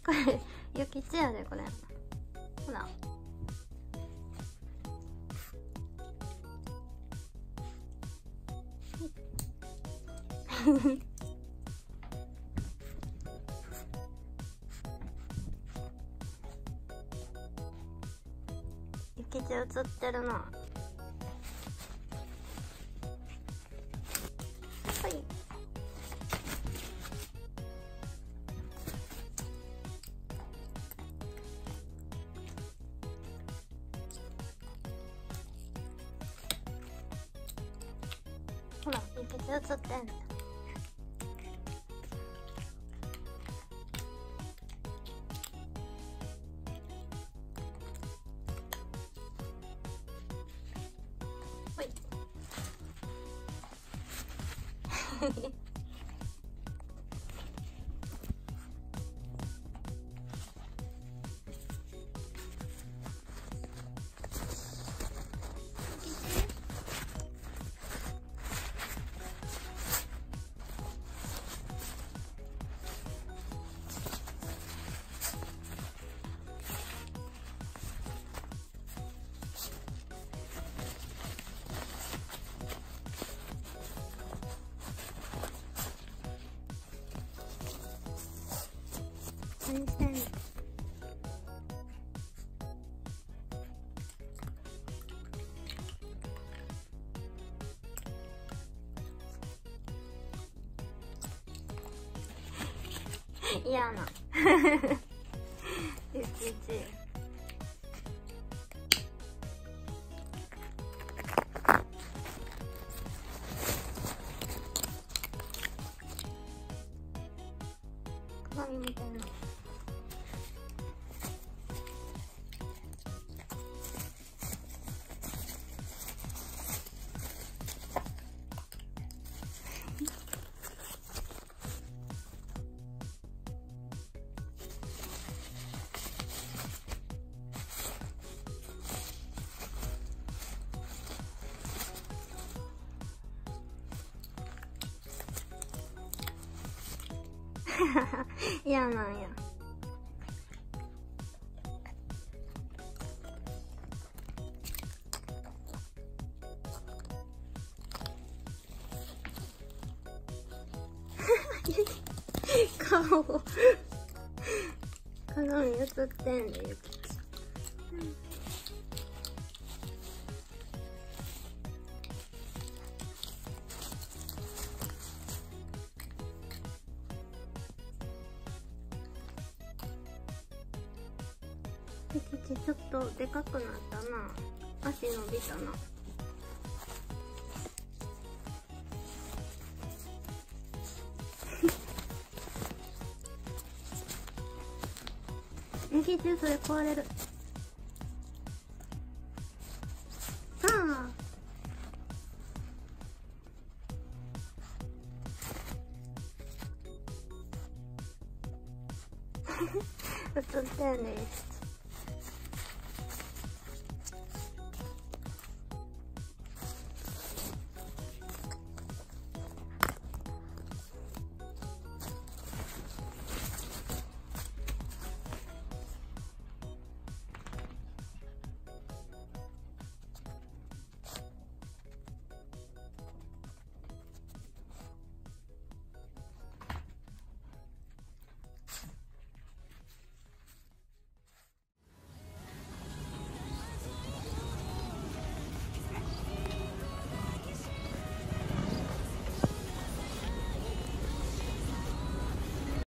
これゆきちやで、これ。ほら。ゆきち映ってるな。はい。ほら、ゆきち映ってんの。ほい。何してんの。嫌なゆきち。鏡見てんの。嫌なんや。顔鏡映ってんで、ゆきち。ゆきちちょっとでかくなったな。足伸びたな。ゆきちそれ壊れる。さあ。映ってんね。